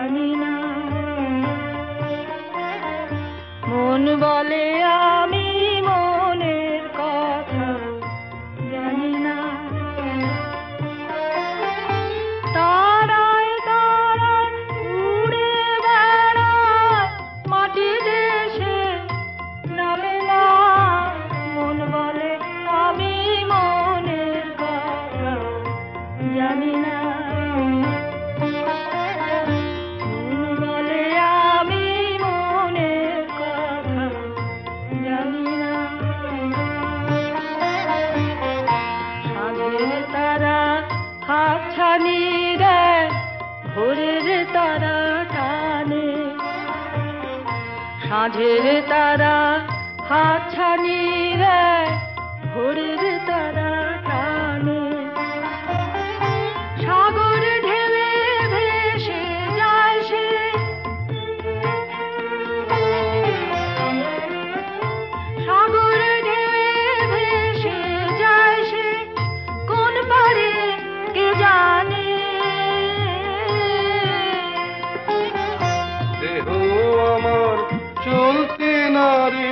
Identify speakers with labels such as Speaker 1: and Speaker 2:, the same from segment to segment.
Speaker 1: জানি না। মন বলে আমি মনের কথা জানি না। তারায় তারায় উড়ে বেড়ায় মাটি দেশে নামে না। মন বলে আমি মনের কথা জানি না। মন বলে আমি মনের কথা জানি না। সাঁঝের তারা হাতছানি দেয় ভোরের তারা টানে। সাঁঝের তারা হাতছানি দেয় ভোরের তারা টানে। সাগর ঢেলে ভেসে যায় সে, সাগর ঢেলে ভেসে যায় সে কোন পারে কে জানে।
Speaker 2: দেহ আমার চলতে না রে,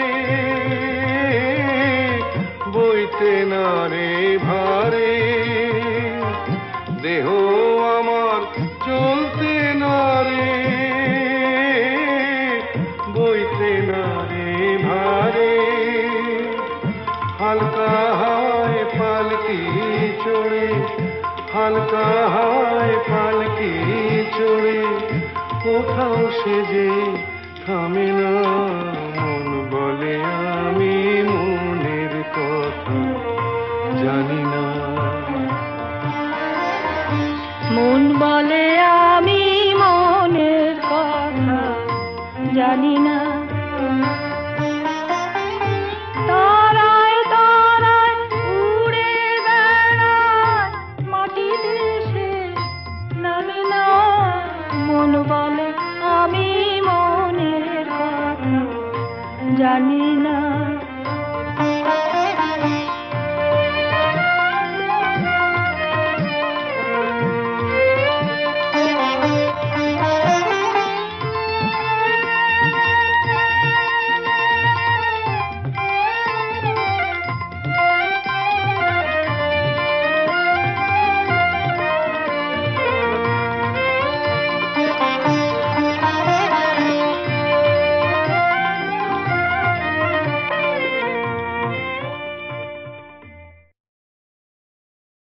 Speaker 2: বইতে না রে ভারে। দেহ আমার চলতে না রে, বইতে না রে ভারে। হালকা হায় পালকি চড়ে, হালকা হায় পালকি চড়ে কোথাও সে যে থামে না। মন বলে আমি মনের কথা জানি না।
Speaker 1: মন বলে আমি মনের কথা জানি না। তারায় তারায় উড়ে বেড়ায় মাটি দেশে নামে না। মন বলে আমি মনের কথা জানি না।